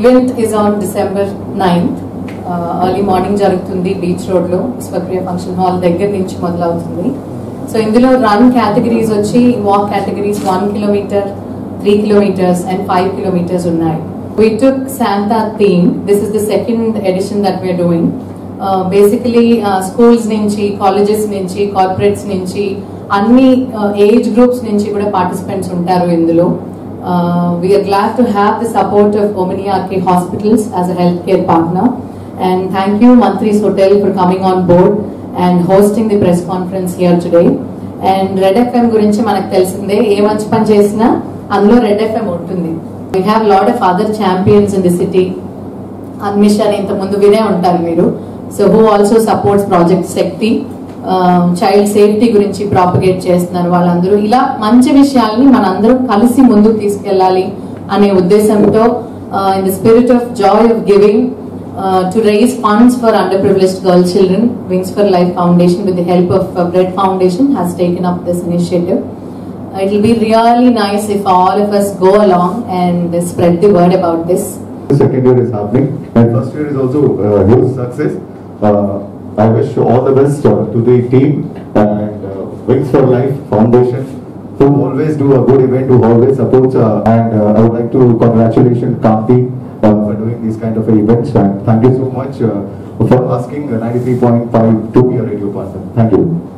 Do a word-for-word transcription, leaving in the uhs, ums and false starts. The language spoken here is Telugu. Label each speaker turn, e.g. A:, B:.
A: event is on December ninth. Uh, early morning jarugutundi beach road lo Visakhapatnam function hall దగ్గర నుంచి మొదలవుతుంది. సో ఇందులో రన్ కేటగిరీస్ వచ్చి walk categories one kilometer, three kilometers and five kilometers ఉన్నాయి. We took Santa theme. This is the second edition that we are doing. Uh, basically uh, schools నుంచి, colleges నుంచి, corporates నుంచి అన్ని ఏజ్ గ్రూప్స్ నుంచి కూడా పార్టిసిపెంట్స్ ఉంటారు ఇందులో. Uh, we are glad to have the support of Omni R K Hospitals as a healthcare partner, and thank you Mantri's Hotel for coming on board and hosting the press conference here today. And Red F M gurinchi manaku telisinde ee manchi pani chesina andulo Red F M untundi. We have a lot of other champions in the city. Admission inta mundu vine untaru meeru, so who also supports Project Shakti. Child safety గురించి ప్రాపగేట్ చేస్తున్నారు వాళ్ళందరూ. ఇలా మంచి విషయాల్ని మనందరం కలిసి ముందుకు తీసుకెళ్లాలి అనే ఉద్దేశంతో in the spirit of joy of giving to raise funds for under privileged girl children, Wings for Life Foundation with the help of Bread Foundation has taken up this initiative. It will be really nice if all of us go along and spread the word about this.
B: The second year is happening and first year is also a uh, huge success. Uh, I wish all the best uh, to the team and uh, Wings for Life Foundation, who always do a good event, who always supports uh, and uh, I would like to congratulate Kanti uh, for doing these kind of events, and thank you so much uh, for asking uh, ninety-three point five to be a radio partner. Thank you.